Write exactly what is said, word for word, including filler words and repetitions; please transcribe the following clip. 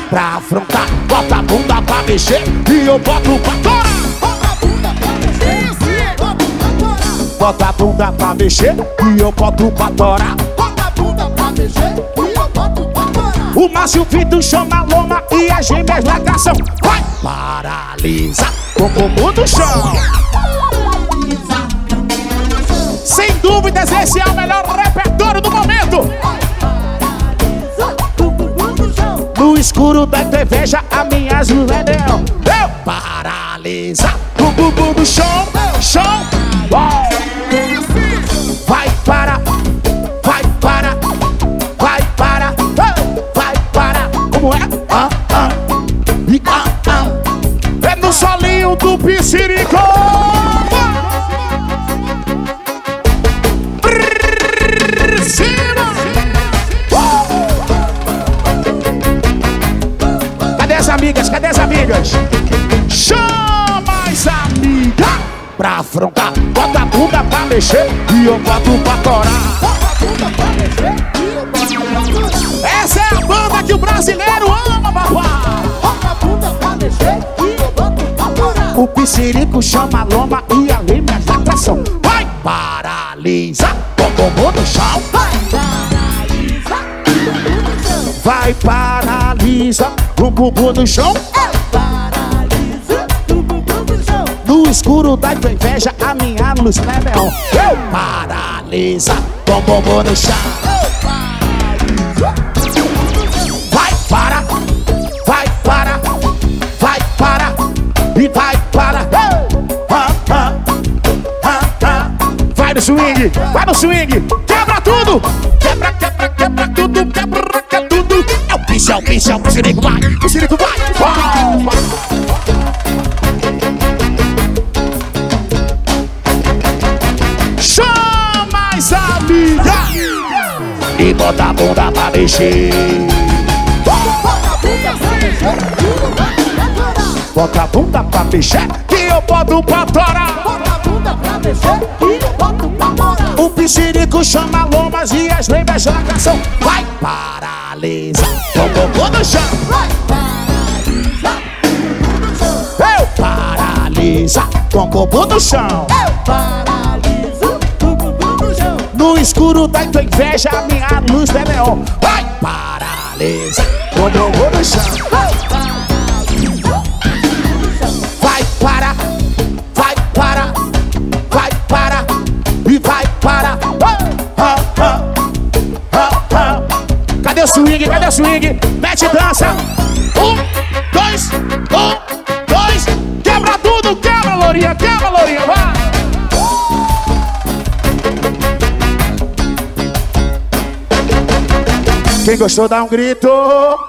pra afrontar. Bota a bunda pra mexer e eu boto pra torar. Bota a bunda pra mexer e eu boto pra torar. Bota a bunda pra mexer e eu boto pra torar. O Márcio Vitor chama a loma e as gêmeas lacração. Vai! Paralisa o bumbum do chão. Sem dúvidas, esse é o melhor repertório do momento. No escuro da tua inveja, a minha azul é neon. Eu paralisa o bumbum do chão. Chão. Vai para, vai para, vai para, vai para. Como é? Ah, ah, e ah, ah. É no solinho do Piscirico. Cadê as amigas? Cadê as amigas? Chama as amigas pra afrontar. Bota a bunda pra mexer e eu boto pra torar. Bota a bunda pra mexer e eu boto pra torar. Essa é a banda que o brasileiro ama, papai. Bota a bunda pra mexer e eu boto pra torar. O Piscirico chama a loma e a lima da atração. Vai, paralisa o bumbum no chão. Vai, paralisa o bumbum no chão. Vai, paralisa o bumbum no chão. Paralisa o bumbum no chão. No escuro da tua inveja, a minha luz é neon. Eu paralisa o bumbum no chão. Vai para, vai para, vai para e vai para. Ah, ah, ah, ah. Vai no swing, vai no swing. Quebra tudo, quebra, quebra, quebra tudo, quebra, quebra tudo. É o piso, é o piso, é o Piscirico, vai, Piscirico, vai, vai, vai. Chama as amigas e bota a bunda pra mexer. Bota a bunda pra mexer e eu boto pra torar. Bota a bunda pra mexer que eu boto pra torar. Bota a bunda pra mexer e eu boto pra torar. O Piscirico chama lomas e as lembras da canção. Vai, paralisa o bumbum no chão. Vai, paralisa o bumbum no chão. Eu paralisa com o bumbum no chão. Eu paraliso o bumbum no chão. No escuro da tua inveja, a minha luz é neon. Vai, paralisa com o bumbum no chão. Eu paraliso o bumbum no chão. Vai para, vai para, vai para e vai para. Ah, ah, ah, ah. Cadê o swing? Cadê o swing? Mete dança. Um, dois, um, dois. Quebra tudo, quebra, lourinha, quebra, lourinha, vai. Quem gostou, dá um grito.